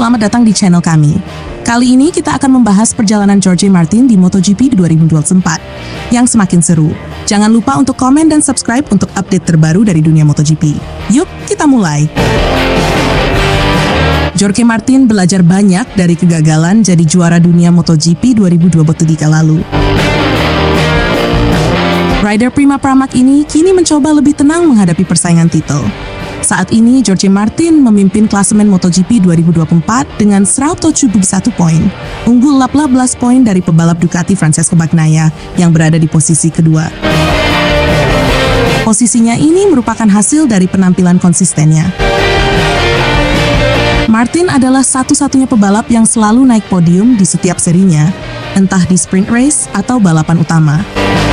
selamat datang di channel kami. Kali ini kita akan membahas perjalanan Jorge Martin di MotoGP 2024 yang semakin seru. Jangan lupa untuk komen dan subscribe untuk update terbaru dari dunia MotoGP. Yuk, kita mulai! Jorge Martin belajar banyak dari kegagalan jadi juara dunia MotoGP 2023 lalu. Rider Prima Pramac ini kini mencoba lebih tenang menghadapi persaingan titel. Saat ini, Jorge Martin memimpin klasemen MotoGP 2024 dengan 171 poin, unggul 18 poin dari pebalap Ducati Francesco Bagnaia yang berada di posisi kedua. Posisinya ini merupakan hasil dari penampilan konsistennya. Martin adalah satu-satunya pebalap yang selalu naik podium di setiap serinya, entah di sprint race atau balapan utama.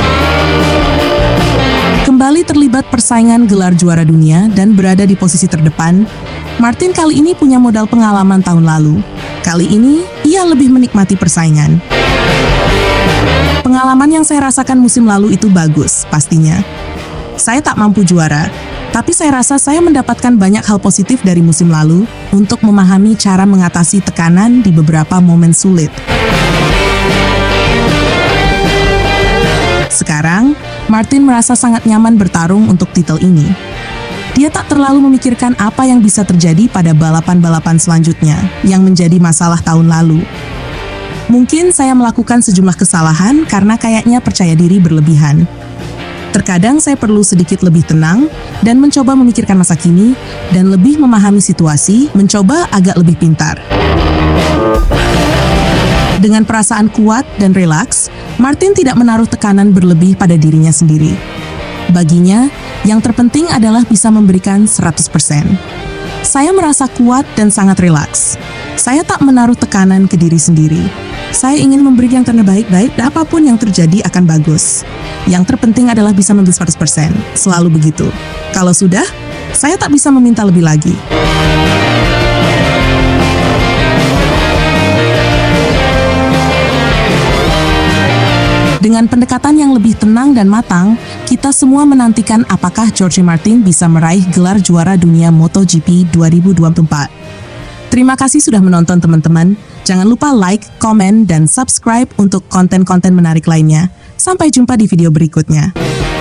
Kembali terlibat persaingan gelar juara dunia dan berada di posisi terdepan, Martin kali ini punya modal pengalaman tahun lalu. Kali ini, ia lebih menikmati persaingan. Pengalaman yang saya rasakan musim lalu itu bagus, pastinya. Saya tak mampu juara, tapi saya rasa saya mendapatkan banyak hal positif dari musim lalu untuk memahami cara mengatasi tekanan di beberapa momen sulit. Sekarang, Martin merasa sangat nyaman bertarung untuk titel ini. Dia tak terlalu memikirkan apa yang bisa terjadi pada balapan-balapan selanjutnya yang menjadi masalah tahun lalu. Mungkin saya melakukan sejumlah kesalahan karena kayaknya percaya diri berlebihan. Terkadang saya perlu sedikit lebih tenang dan mencoba memikirkan masa kini dan lebih memahami situasi, mencoba agak lebih pintar. Dengan perasaan kuat dan rileks, Martin tidak menaruh tekanan berlebih pada dirinya sendiri. Baginya, yang terpenting adalah bisa memberikan 100%. Saya merasa kuat dan sangat rileks. Saya tak menaruh tekanan ke diri sendiri. Saya ingin memberi yang terbaik dan apapun yang terjadi akan bagus. Yang terpenting adalah bisa memberi 100%. Selalu begitu. Kalau sudah, saya tak bisa meminta lebih lagi. Dengan pendekatan yang lebih tenang dan matang, kita semua menantikan apakah Jorge Martin bisa meraih gelar juara dunia MotoGP 2024. Terima kasih sudah menonton teman-teman. Jangan lupa like, komen, dan subscribe untuk konten-konten menarik lainnya. Sampai jumpa di video berikutnya.